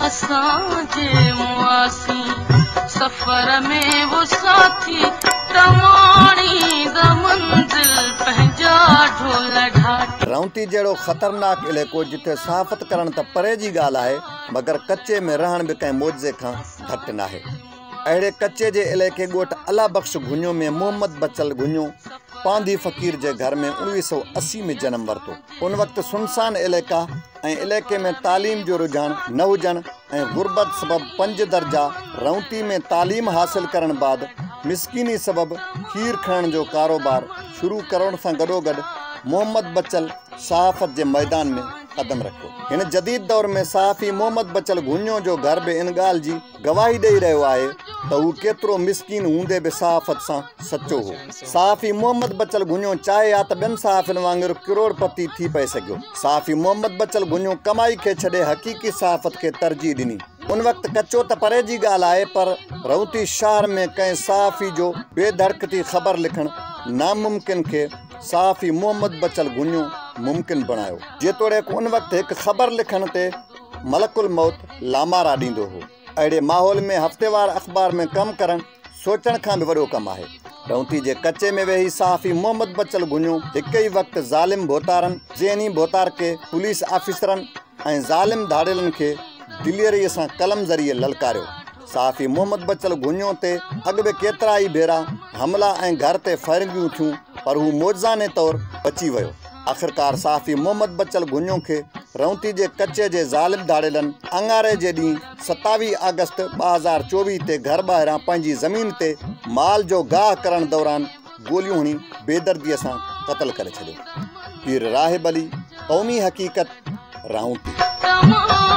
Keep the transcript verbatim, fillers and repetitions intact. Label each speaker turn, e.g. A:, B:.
A: असांजे मुआसी सफर में वो साथी तमाणी द मंजिल पंहिंजा ढोल ढाट।
B: रौंती जहिड़ो ख़तरनाक इलाइक़ो जिथे सहाफ़त करण त परे जी ॻाल्हि आहे, मगर कच्चे में रहण बि कंहिं मौजे खां घटि नाहे। अहिड़े कच्चे जे इलाइक़े ॻोठ अला बख़्श घुञो में मोहम्मद बचल घुञो पांधी फ़क़ीर जे घर में उणिवीह सौ असी में जन्म वरितो। उन वक़्तु सुनसान इलाइक़ा ऐं इलाइक़े में तालीम जो रुझान न हुजण ऐं गुरबत सबब पंज दर्जा रौंती में तालीम हासिल करण बाद मिसकिनी सबब खीर खणण जो कारोबार शुरू करण सां गॾोगॾु मोहम्मद बचल सहाफ़त जे मैदान में कदम रखियो। हिन जदीद दौर में सहाफ़ी मोहम्मद बचल घुञो जो घर बि इन ॻाल्हि जी गवाही ॾेई रहियो आहे त हू केतिरो मिसकीन हूंदे बि सहाफ़त सां सचो हो। सहाफ़ी मोहम्मद बचल घुञो चाहे या त ॿियनि सहाफ़ियुनि वांगुरु करोड़पति थी पए सघियो। सहाफ़ी मोहम्मद बचल घुञो कमाई खे छॾे हक़ीक़ी सहाफ़त खे तरजीह ॾिनी। उन वक़्तु कचो त परे जी ॻाल्हि आहे, पर रौंती शहर में कंहिं सहाफ़ी जो बेधड़कती ख़बर लिखणु नामुमकिन खे सहाफ़ी मोहम्मद बचल घुञो मुमकिन बणायो। जेतोणीकि उन वक़्तु हिकु ख़बर लिखण ते मलकुल मौत लामारा ॾींदो हो। अहिड़े माहौल में हफ़्तेवार अख़बार में कमु करणु सोचण खां बि वॾो कमु आहे। रौंती जे कच्चे में वेही सहाफ़ी मोहम्मद बचल घुञो हिकु ई वक़्तु ज़ालिम भोतारनि ज़हनी भोतार के पुलिस ऑफिसरनि ऐं ज़ालिम धाड़ेलनि खे दिलेरीअ सां कलम ज़रिए ललकारियो। सहाफ़ी मोहम्मद बचल घुञो ते अॻु बि केतिरा ई भेरा हमला ऐं घर ते फायरिंगियूं थियूं, पर हू मौजाने तौरु बची वियो। आख़िरकार सहाफ़ी मोहम्मद बचल घुञो खे रौंती जे कच्चे जे ज़ालिम धाड़ेलनि अंगारे जे ॾींहुं सतावीह अगस्त ॿ हज़ार चोवीह ते घर ॿाहिरां पंहिंजी ज़मीन ते माल जो गाह करण दौरान गोलियूं हणी बेदर्दीअ सां क़त्ल करे छॾियो। पीर राहिब अली, क़ौमी हक़ीक़त, रौंती।